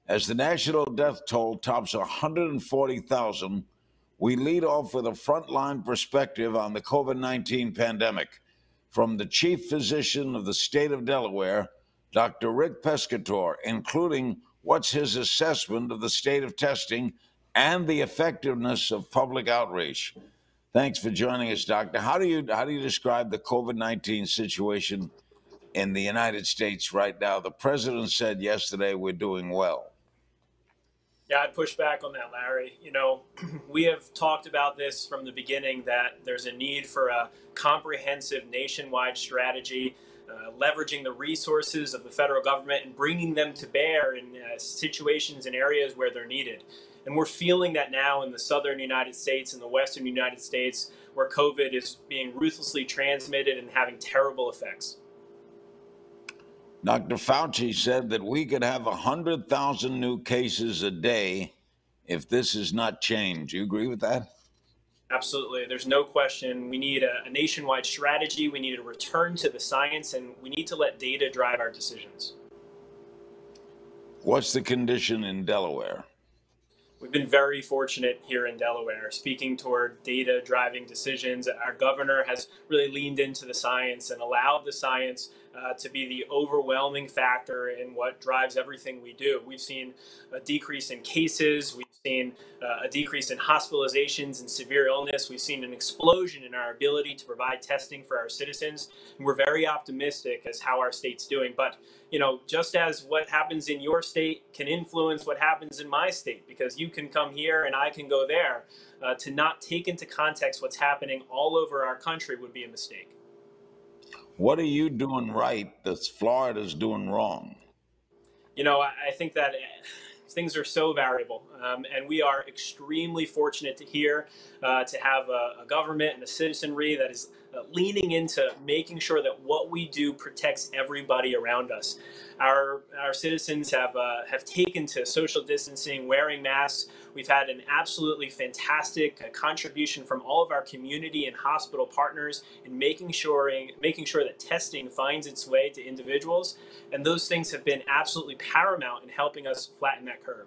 As the national death toll tops 140,000, we lead off with a frontline perspective on the COVID-19 pandemic. From the chief physician of the state of Delaware, Dr. Rick Pescator, including what's his assessment of the state of testing and the effectiveness of public outreach. Thanks for joining us, Doctor. How do you describe the COVID-19 situation in the United States right now? The president said yesterday we're doing well. Yeah, I'd push back on that, Larry. We have talked about this from the beginning that there's a need for a comprehensive nationwide strategy, leveraging the resources of the federal government and bringing them to bear in situations and areas where they're needed. And we're feeling that now in the southern United States and the western United States, where COVID is being ruthlessly transmitted and having terrible effects. Dr. Fauci said that we could have 100,000 new cases a day if this is not changed. You agree with that? Absolutely. There's no question. We need a nationwide strategy. We need a return to the science, and we need to let data drive our decisions. What's the condition in Delaware? We've been very fortunate here in Delaware, speaking toward data driving decisions. Our governor has really leaned into the science and allowed the science to be the overwhelming factor in what drives everything we do. We've seen a decrease in cases. We've seen a decrease in hospitalizations and severe illness. We've seen an explosion in our ability to provide testing for our citizens. And we're very optimistic as how our state's doing. But just as what happens in your state can influence what happens in my state, because you can come here and I can go there, to not take into context what's happening all over our country would be a mistake. What are you doing right that Florida's doing wrong? I think that things are so variable, and we are extremely fortunate to have a government and a citizenry that is leaning into making sure that what we do protects everybody around us. Our citizens have taken to social distancing, wearing masks. We've had an absolutely fantastic contribution from all of our community and hospital partners in making sure that testing finds its way to individuals, and those things have been absolutely paramount in helping us flatten that curve.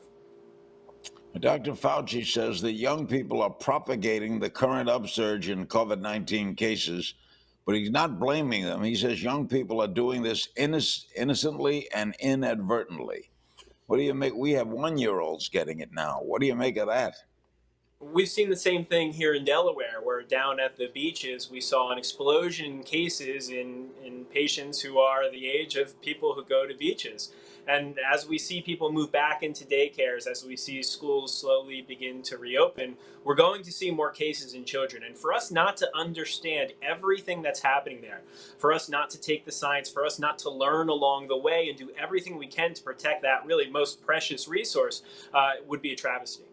Dr. Fauci says that young people are propagating the current upsurge in COVID-19 cases, but he's not blaming them. He says young people are doing this innocently and inadvertently. What do you make? We have 1-year-olds getting it now. What do you make of that? We've seen the same thing here in Delaware, where down at the beaches, we saw an explosion in cases in patients who are the age of people who go to beaches. And as we see people move back into daycares, as we see schools slowly begin to reopen, we're going to see more cases in children. And for us not to understand everything that's happening there, for us not to take the science, for us not to learn along the way and do everything we can to protect that really most precious resource would be a travesty.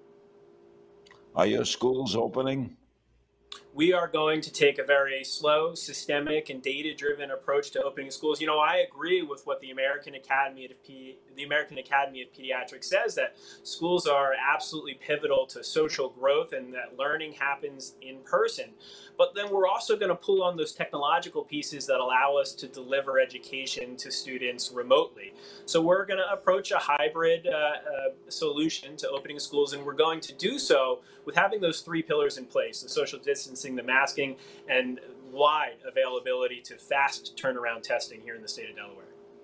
Are your schools opening? We are going to take a very slow, systemic, and data-driven approach to opening schools. I agree with what the American Academy of Pediatrics says, that schools are absolutely pivotal to social growth and that learning happens in person. But then we're also going to pull on those technological pieces that allow us to deliver education to students remotely. So we're going to approach a hybrid solution to opening schools, and we're going to do so with having those 3 pillars in place: the social distancing, the masking, and wide availability to fast turnaround testing here in the state of Delaware.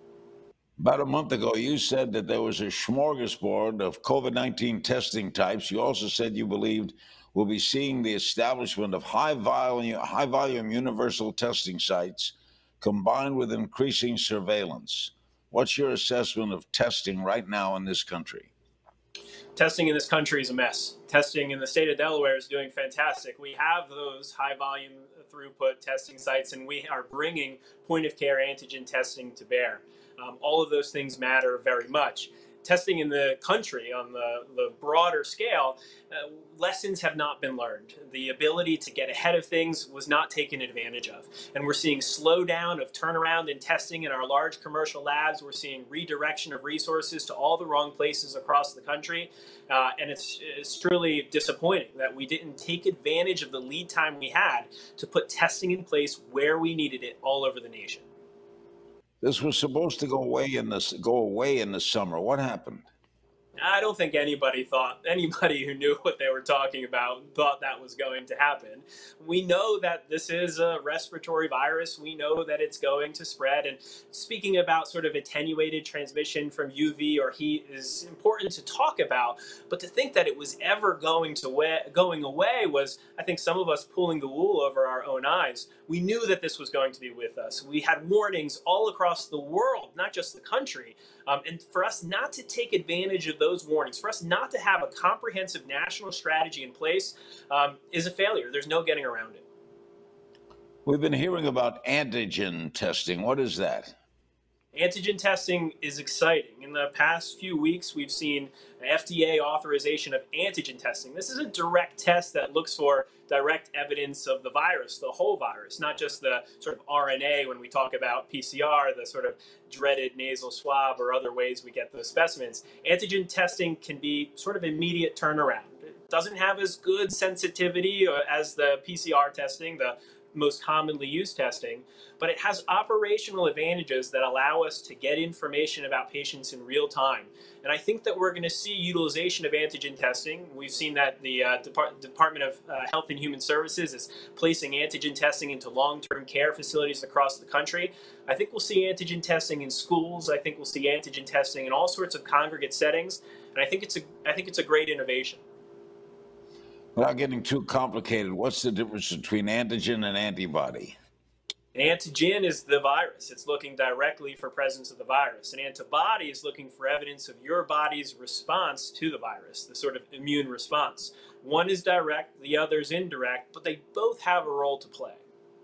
About a month ago, you said that there was a smorgasbord of COVID-19 testing types. You also said you believed we'll be seeing the establishment of high volume universal testing sites combined with increasing surveillance. What's your assessment of testing right now in this country? Testing in this country is a mess. Testing in the state of Delaware is doing fantastic. We have those high volume throughput testing sites, and we are bringing point of care antigen testing to bear. All of those things matter very much. Testing in the country on the broader scale, lessons have not been learned. The ability to get ahead of things was not taken advantage of. And we're seeing slowdown of turnaround in testing in our large commercial labs. We're seeing redirection of resources to all the wrong places across the country. And it's truly disappointing that we didn't take advantage of the lead time we had to put testing in place where we needed it all over the nation. This was supposed to go away in the summer. What happened? I don't think anybody who knew what they were talking about thought that was going to happen. We know that this is a respiratory virus. We know that it's going to spread. And speaking about sort of attenuated transmission from UV or heat is important to talk about. But to think that it was ever going away was, I think, some of us pulling the wool over our own eyes. We knew that this was going to be with us. We had warnings all across the world, not just the country. And for us not to take advantage of those warnings, for us not to have a comprehensive national strategy in place, is a failure. There's no getting around it. We've been hearing about antigen testing. What is that? Antigen testing is exciting. In the past few weeks, we've seen FDA authorization of antigen testing. This is a direct test that looks for direct evidence of the virus, the whole virus, not just the sort of RNA when we talk about PCR, the sort of dreaded nasal swab or other ways we get those specimens. Antigen testing can be sort of immediate turnaround. It doesn't have as good sensitivity as the PCR testing, the most commonly used testing, but it has operational advantages that allow us to get information about patients in real time. And I think that we're going to see utilization of antigen testing. We've seen that the Department of Health and Human Services is placing antigen testing into long-term care facilities across the country. I think we'll see antigen testing in schools. I think we'll see antigen testing in all sorts of congregate settings. And I think it's a great innovation. Without getting too complicated, what's the difference between antigen and antibody? An antigen is the virus. It's looking directly for presence of the virus. An antibody is looking for evidence of your body's response to the virus, the sort of immune response. One is direct, the other is indirect, but they both have a role to play.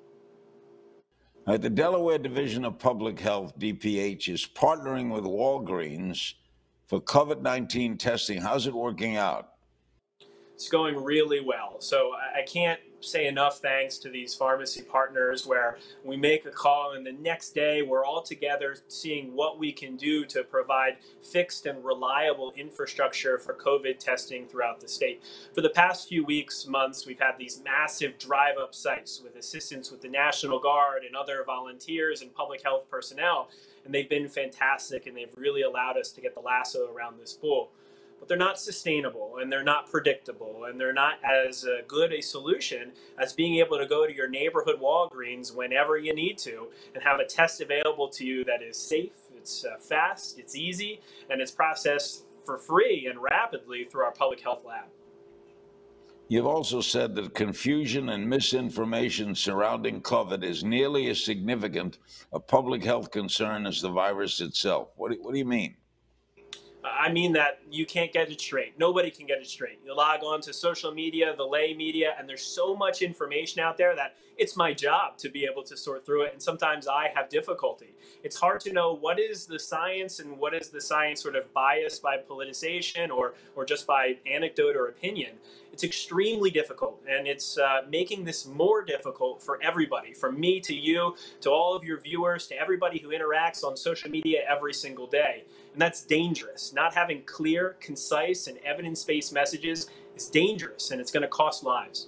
The Delaware Division of Public Health, DPH, is partnering with Walgreens for COVID-19 testing. How's it working out? It's going really well. So I can't say enough thanks to these pharmacy partners where we make a call and the next day we're all together seeing what we can do to provide fixed and reliable infrastructure for COVID testing throughout the state. For the past few weeks, months, we've had these massive drive-up sites with assistance with the National Guard and other volunteers and public health personnel, and they've been fantastic and they've really allowed us to get the lasso around this bull. But they're not sustainable and they're not predictable and they're not as good a solution as being able to go to your neighborhood Walgreens whenever you need to and have a test available to you that is safe, it's fast, it's easy, and it's processed for free and rapidly through our public health lab. You've also said that confusion and misinformation surrounding COVID is nearly as significant a public health concern as the virus itself. What do you mean? I mean that you can't get it straight. Nobody can get it straight. You log on to social media, the lay media, and there's so much information out there that it's my job to be able to sort through it. And sometimes I have difficulty. It's hard to know what is the science and what is the science sort of biased by politicization or just by anecdote or opinion. It's extremely difficult, and it's making this more difficult for everybody, from me to you, to all of your viewers, to everybody who interacts on social media every single day. And that's dangerous. Not having clear, concise, and evidence-based messages is dangerous, and it's going to cost lives.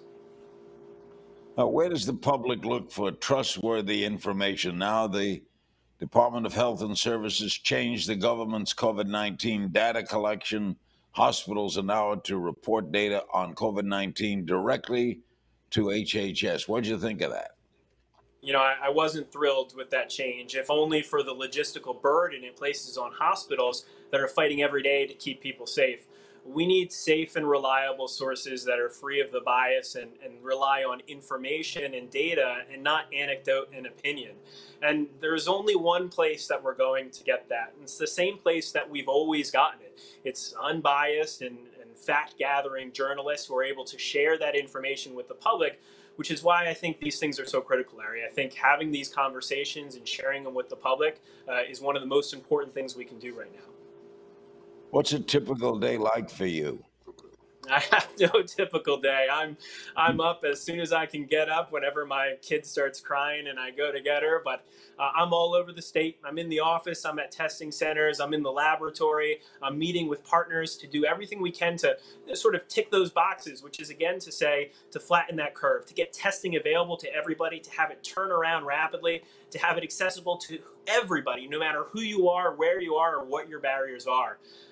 Where does the public look for trustworthy information? Now the Department of Health and Services changed the government's COVID-19 data collection. Hospitals are now to report data on COVID-19 directly to HHS. What did you think of that? You know, I wasn't thrilled with that change, if only for the logistical burden it places on hospitals that are fighting every day to keep people safe. We need safe and reliable sources that are free of the bias and rely on information and data and not anecdote and opinion. And there's only one place that we're going to get that. And it's the same place that we've always gotten it. It's unbiased and fact-gathering journalists who are able to share that information with the public, which is why I think these things are so critical, Larry. I think having these conversations and sharing them with the public is one of the most important things we can do right now. What's a typical day like for you? I have no typical day. I'm up as soon as I can get up whenever my kid starts crying and I go to get her. But I'm all over the state. I'm in the office. I'm at testing centers. I'm in the laboratory. I'm meeting with partners to do everything we can to sort of tick those boxes, which is, again, to say, to flatten that curve, to get testing available to everybody, to have it turn around rapidly, to have it accessible to everybody, no matter who you are, where you are, or what your barriers are.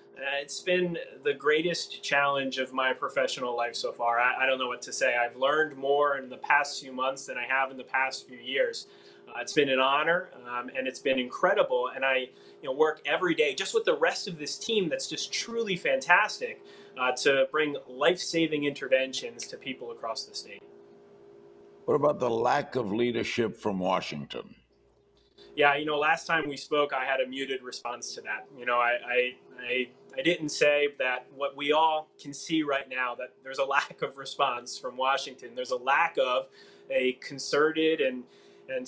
It's been the greatest challenge of my professional life so far. I don't know what to say. I've learned more in the past few months than I have in the past few years. It's been an honor, and it's been incredible. And I, work every day just with the rest of this team that's just truly fantastic to bring life-saving interventions to people across the state. What about the lack of leadership from Washington? Yeah, last time we spoke, I had a muted response to that. I didn't say that what we all can see right now, that there's a lack of response from Washington. There's a lack of a concerted and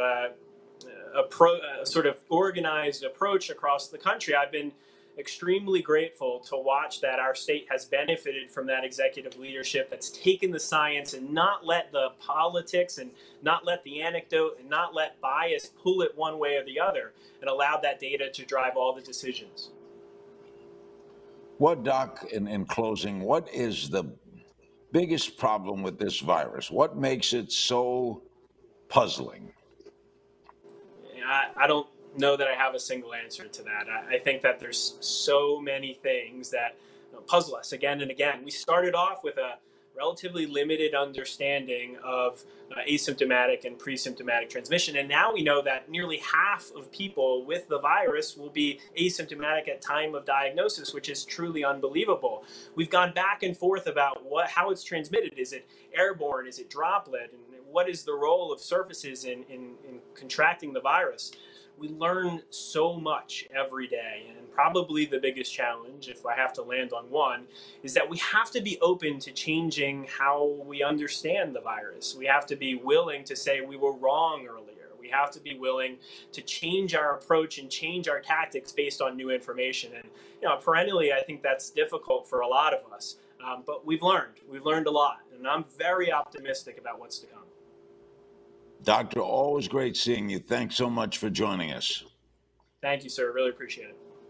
sort of organized approach across the country. I've been extremely grateful to watch that our state has benefited from that executive leadership that's taken the science and not let the politics and not let the anecdote and not let bias pull it one way or the other, and allowed that data to drive all the decisions. What, Doc, in closing, what is the biggest problem with this virus? What makes it so puzzling? I don't know that I have a single answer to that. I think that there's so many things that puzzle us again and again. We started off with a relatively limited understanding of asymptomatic and pre-symptomatic transmission, and now we know that nearly half of people with the virus will be asymptomatic at time of diagnosis, which is truly unbelievable. We've gone back and forth about how it's transmitted. Is it airborne? Is it droplet? And what is the role of surfaces in contracting the virus? We learn so much every day. And probably the biggest challenge, if I have to land on one, is that we have to be open to changing how we understand the virus. We have to be willing to say we were wrong earlier. We have to be willing to change our approach and change our tactics based on new information. And perennially, I think that's difficult for a lot of us. But we've learned a lot, and I'm very optimistic about what's to come. Doctor, always great seeing you. Thanks so much for joining us. Thank you, sir. Really appreciate it.